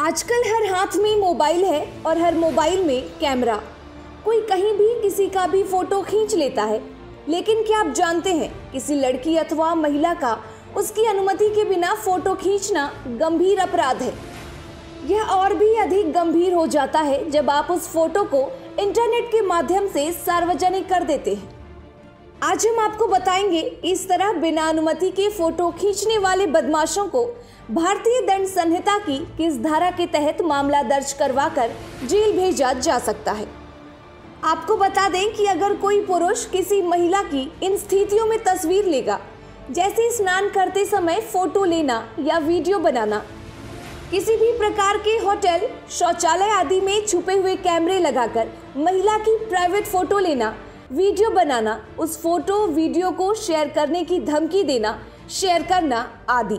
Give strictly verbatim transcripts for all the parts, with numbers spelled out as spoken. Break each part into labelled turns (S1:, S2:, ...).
S1: आजकल हर हाथ में मोबाइल है और हर मोबाइल में कैमरा। कोई कहीं भी किसी का भी फोटो खींच लेता है। लेकिन क्या आप जानते हैं, किसी लड़की अथवा महिला का उसकी अनुमति के बिना फोटो खींचना गंभीर अपराध है। यह और भी अधिक गंभीर हो जाता है जब आप उस फोटो को इंटरनेट के माध्यम से सार्वजनिक कर देते हैं। आज हम आपको बताएंगे इस तरह बिना अनुमति के फोटो खींचने वाले बदमाशों को भारतीय दंड संहिता की किस धारा के तहत मामला दर्ज करवाकर जेल भेजा जा सकता है। आपको बता दें कि अगर कोई पुरुष किसी महिला की इन स्थितियों में तस्वीर लेगा, जैसे स्नान करते समय फोटो लेना या वीडियो बनाना, किसी भी प्रकार के होटल, शौचालय आदि में छुपे हुए कैमरे लगाकर महिला की प्राइवेट फोटो लेना, वीडियो बनाना, उस फोटो वीडियो को शेयर करने की धमकी देना, शेयर करना आदि,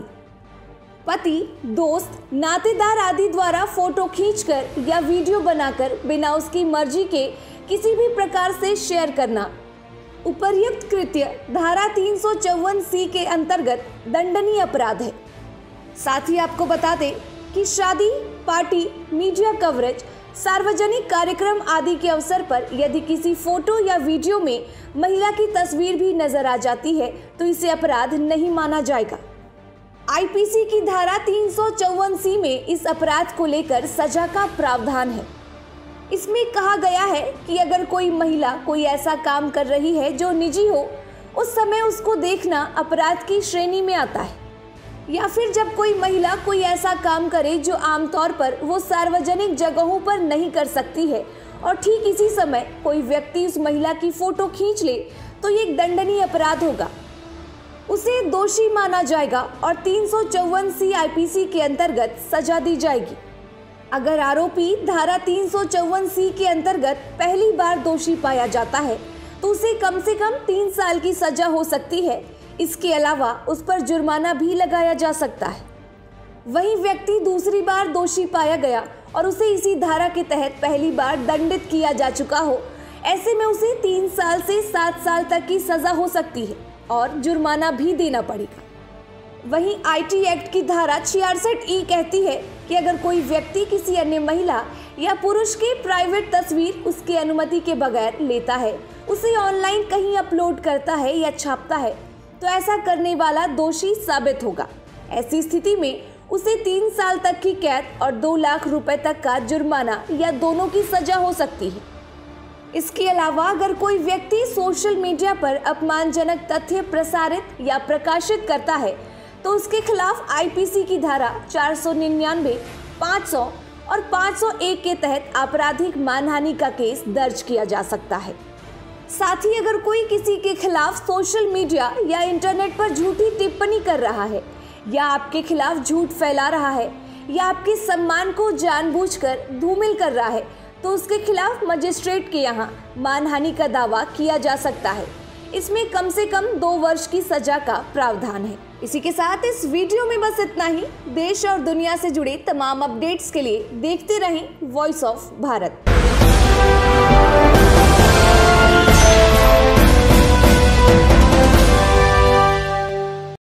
S1: पति, दोस्त, नातेदार आदि द्वारा फोटो खींचकर या वीडियो बनाकर बिना उसकी मर्जी के किसी भी प्रकार से शेयर करना, उपर्युक्त कृत्य धारा तीन सौ चौवन सी के अंतर्गत दंडनीय अपराध है। साथ ही आपको बता दें कि शादी, पार्टी, मीडिया कवरेज, सार्वजनिक कार्यक्रम आदि के अवसर पर यदि किसी फोटो या वीडियो में महिला की तस्वीर भी नजर आ जाती है तो इसे अपराध नहीं माना जाएगा। आईपीसी की धारा तीन सौ चौवन सी में इस अपराध को लेकर सजा का प्रावधान है। इसमें कहा गया है कि अगर कोई महिला कोई ऐसा काम कर रही है जो निजी हो, उस समय उसको देखना अपराध की श्रेणी में आता है। या फिर जब कोई महिला कोई ऐसा काम करे जो आमतौर पर वो सार्वजनिक जगहों पर नहीं कर सकती है और ठीक इसी समय कोई व्यक्ति उस महिला की फोटो खींच ले तो ये एक दंडनीय अपराध होगा, उसे दोषी माना जाएगा और तीन सौ चौवन सी आईपीसी के अंतर्गत सजा दी जाएगी। अगर आरोपी धारा तीन सौ चौवन सी के अंतर्गत पहली बार दोषी पाया जाता है तो उसे कम से कम तीन साल की सजा हो सकती है। इसके अलावा उस पर जुर्माना भी लगाया जा सकता है। वहीं व्यक्ति दूसरी बार दोषी पाया गया और उसे इसी धारा के तहत पहली बार दंडित किया जा चुका हो, ऐसे में उसे तीन साल से सात साल तक की सजा हो सकती है और जुर्माना भी देना पड़ेगा। वहीं आईटी एक्ट की धारा छियासठ ई कहती है कि अगर कोई व्यक्ति किसी अन्य महिला या पुरुष की प्राइवेट तस्वीर उसकी अनुमति के बगैर लेता है, उसे ऑनलाइन कहीं अपलोड करता है या छापता है तो ऐसा करने वाला दोषी साबित होगा। ऐसी स्थिति में उसे तीन साल तक की कैद और दो लाख रुपए तक का जुर्माना या दोनों की सजा हो सकती है। इसके अलावा अगर कोई व्यक्ति सोशल मीडिया पर अपमानजनक तथ्य प्रसारित या प्रकाशित करता है तो उसके खिलाफ आईपीसी की धारा चार सौ निन्यानवे, पाँच सौ और पाँच सौ एक के तहत आपराधिक मानहानि का केस दर्ज किया जा सकता है। साथ ही अगर कोई किसी के खिलाफ सोशल मीडिया या इंटरनेट पर झूठी टिप्पणी कर रहा है या आपके खिलाफ झूठ फैला रहा है या आपके सम्मान को जानबूझकर धूमिल कर रहा है तो उसके खिलाफ मजिस्ट्रेट के यहाँ मानहानि का दावा किया जा सकता है। इसमें कम से कम दो वर्ष की सजा का प्रावधान है। इसी के साथ इस वीडियो में बस इतना ही। देश और दुनिया से जुड़े तमाम अपडेट्स के लिए देखते रहें वॉइस ऑफ भारत।